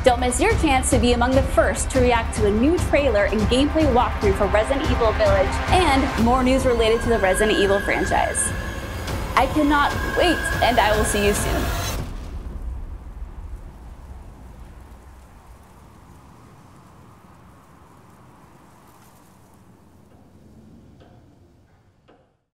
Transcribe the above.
Don't miss your chance to be among the first to react to a new trailer and gameplay walkthrough for Resident Evil Village and more news related to the Resident Evil franchise. I cannot wait, and I will see you soon.